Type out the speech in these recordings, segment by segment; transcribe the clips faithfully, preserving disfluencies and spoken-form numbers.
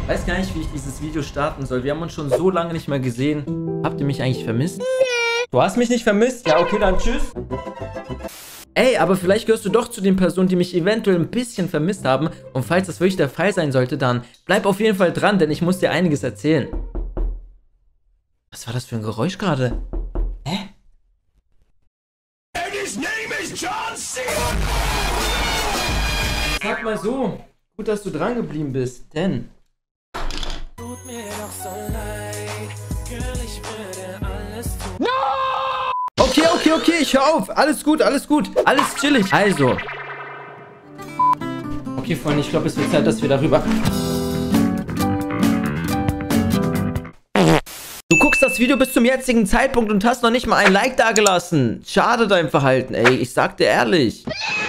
Weiß gar nicht, wie ich dieses Video starten soll. Wir haben uns schon so lange nicht mehr gesehen. Habt ihr mich eigentlich vermisst? Du hast mich nicht vermisst? Ja, okay, dann tschüss. Ey, aber vielleicht gehörst du doch zu den Personen, die mich eventuell ein bisschen vermisst haben. Und falls das wirklich der Fall sein sollte, dann bleib auf jeden Fall dran, denn ich muss dir einiges erzählen. Was war das für ein Geräusch gerade? Hä? And his name is John Cena. Sag mal so, gut, dass du dran geblieben bist, denn... Tut mir doch so leid, Girl, ich würde alles tun. No! Okay, okay, okay, ich hör auf. Alles gut, alles gut. Alles chillig. Also. Okay, Freunde, ich glaube, es wird Zeit, dass wir darüber... Du guckst das Video bis zum jetzigen Zeitpunkt und hast noch nicht mal ein Like dagelassen. Schade dein Verhalten, ey. Ich sag dir ehrlich.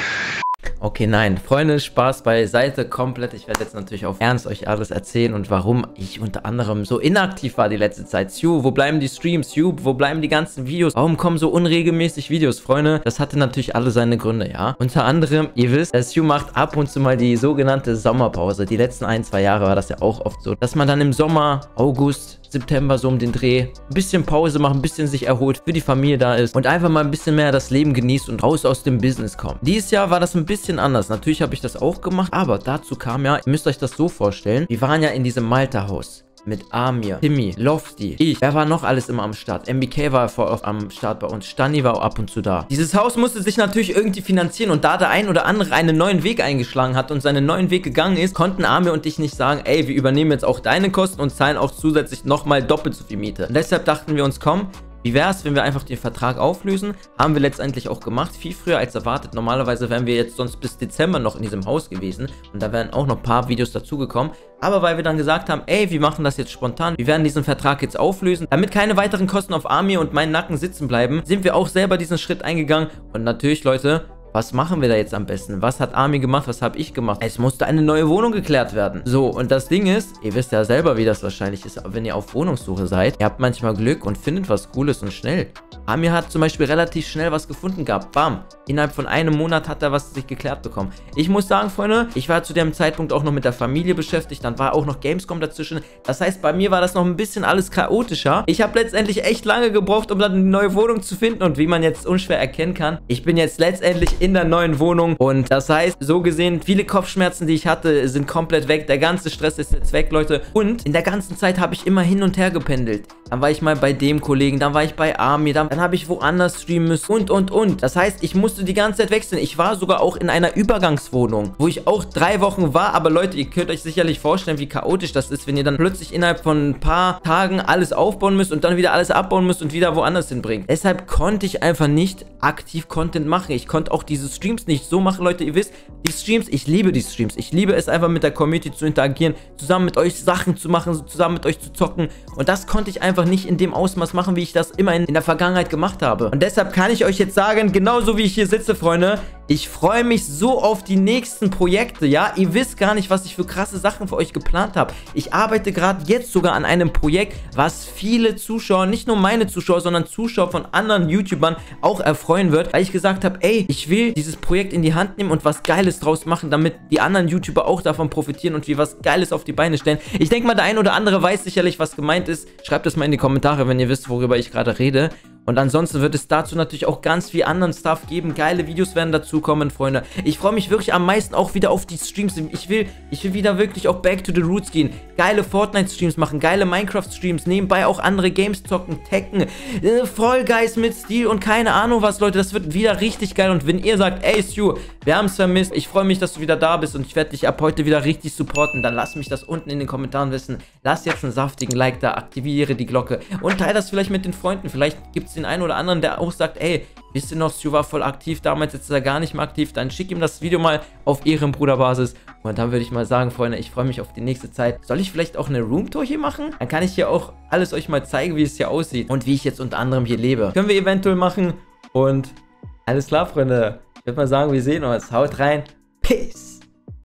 Okay, nein. Freunde, Spaß beiseite komplett. Ich werde jetzt natürlich auf Ernst euch alles erzählen und warum ich unter anderem so inaktiv war die letzte Zeit. Sju, wo bleiben die Streams? Sju, wo bleiben die ganzen Videos? Warum kommen so unregelmäßig Videos, Freunde? Das hatte natürlich alle seine Gründe, ja. Unter anderem, ihr wisst, Sju macht ab und zu mal die sogenannte Sommerpause. Die letzten ein, zwei Jahre war das ja auch oft so, dass man dann im Sommer, August, September so um den Dreh ein bisschen Pause macht, ein bisschen sich erholt, für die Familie da ist und einfach mal ein bisschen mehr das Leben genießt und raus aus dem Business kommt. Dieses Jahr war das ein bisschen anders. Natürlich habe ich das auch gemacht, aber dazu kam ja, ihr müsst euch das so vorstellen, wir waren ja in diesem Malta-Haus. Mit Amir, Timmy, Lofty, ich. Wer war noch alles immer am Start? M B K war vor oft am Start bei uns. Stani war auch ab und zu da. Dieses Haus musste sich natürlich irgendwie finanzieren und da der ein oder andere einen neuen Weg eingeschlagen hat und seinen neuen Weg gegangen ist, konnten Amir und ich nicht sagen, ey, wir übernehmen jetzt auch deine Kosten und zahlen auch zusätzlich nochmal doppelt so viel Miete. Und deshalb dachten wir uns, komm, wie wäre es, wenn wir einfach den Vertrag auflösen? Haben wir letztendlich auch gemacht, viel früher als erwartet. Normalerweise wären wir jetzt sonst bis Dezember noch in diesem Haus gewesen und da wären auch noch ein paar Videos dazugekommen. Aber weil wir dann gesagt haben, ey, wir machen das jetzt spontan, wir werden diesen Vertrag jetzt auflösen, damit keine weiteren Kosten auf Amir und meinen Nacken sitzen bleiben, sind wir auch selber diesen Schritt eingegangen. Und natürlich, Leute, was machen wir da jetzt am besten? Was hat Amir gemacht? Was habe ich gemacht? Es musste eine neue Wohnung geklärt werden. So, und das Ding ist, ihr wisst ja selber, wie das wahrscheinlich ist, wenn ihr auf Wohnungssuche seid. Ihr habt manchmal Glück und findet was Cooles und schnell. Amir hat zum Beispiel relativ schnell was gefunden gehabt. Bam. Innerhalb von einem Monat hat er was sich geklärt bekommen. Ich muss sagen, Freunde, ich war zu dem Zeitpunkt auch noch mit der Familie beschäftigt. Dann war auch noch Gamescom dazwischen. Das heißt, bei mir war das noch ein bisschen alles chaotischer. Ich habe letztendlich echt lange gebraucht, um dann eine neue Wohnung zu finden. Und wie man jetzt unschwer erkennen kann, ich bin jetzt letztendlich in der neuen Wohnung. Und das heißt, so gesehen, viele Kopfschmerzen, die ich hatte, sind komplett weg. Der ganze Stress ist jetzt weg, Leute. Und in der ganzen Zeit habe ich immer hin und her gependelt. Dann war ich mal bei dem Kollegen, dann war ich bei Amir, dann, dann habe ich woanders streamen müssen und, und, und. Das heißt, ich musste die ganze Zeit wechseln. Ich war sogar auch in einer Übergangswohnung, wo ich auch drei Wochen war. Aber Leute, ihr könnt euch sicherlich vorstellen, wie chaotisch das ist, wenn ihr dann plötzlich innerhalb von ein paar Tagen alles aufbauen müsst und dann wieder alles abbauen müsst und wieder woanders hinbringt. Deshalb konnte ich einfach nicht aktiv Content machen. Ich konnte auch diese Streams nicht so machen, Leute. Ihr wisst, die Streams, ich liebe die Streams. Ich liebe es einfach mit der Community zu interagieren, zusammen mit euch Sachen zu machen, zusammen mit euch zu zocken. Und das konnte ich einfach nicht in dem Ausmaß machen, wie ich das immer in, in der Vergangenheit gemacht habe. Und deshalb kann ich euch jetzt sagen, genauso wie ich hier sitze, Freunde, ich freue mich so auf die nächsten Projekte, ja? Ihr wisst gar nicht, was ich für krasse Sachen für euch geplant habe. Ich arbeite gerade jetzt sogar an einem Projekt, was viele Zuschauer, nicht nur meine Zuschauer, sondern Zuschauer von anderen YouTubern auch erfreuen wird, weil ich gesagt habe, ey, ich will dieses Projekt in die Hand nehmen und was Geiles draus machen, damit die anderen YouTuber auch davon profitieren und wir was Geiles auf die Beine stellen. Ich denke mal, der ein oder andere weiß sicherlich, was gemeint ist. Schreibt das mal in die Kommentare, wenn ihr wisst, worüber ich gerade rede. Und ansonsten wird es dazu natürlich auch ganz viel anderen Stuff geben. Geile Videos werden dazu kommen, Freunde. Ich freue mich wirklich am meisten auch wieder auf die Streams. Ich will, ich will wieder wirklich auch back to the roots gehen. Geile Fortnite-Streams machen, geile Minecraft-Streams. Nebenbei auch andere Games zocken, Tekken, äh, Fall Guys mit Stil und keine Ahnung was, Leute. Das wird wieder richtig geil. Und wenn ihr sagt, ey, Stu, wir haben es vermisst. Ich freue mich, dass du wieder da bist und ich werde dich ab heute wieder richtig supporten. Dann lass mich das unten in den Kommentaren wissen. Lass jetzt einen saftigen Like da, aktiviere die Glocke und teile das vielleicht mit den Freunden. Vielleicht gibt es den einen oder anderen, der auch sagt, ey, wisst ihr noch, Stu war voll aktiv damals, jetzt ist er gar nicht mehr aktiv, dann schick ihm das Video mal auf Ehrenbruderbasis und dann würde ich mal sagen, Freunde, ich freue mich auf die nächste Zeit. Soll ich vielleicht auch eine Roomtour hier machen? Dann kann ich hier auch alles euch mal zeigen, wie es hier aussieht und wie ich jetzt unter anderem hier lebe. Können wir eventuell machen und alles klar, Freunde. Ich würde mal sagen, wir sehen uns. Haut rein. Peace.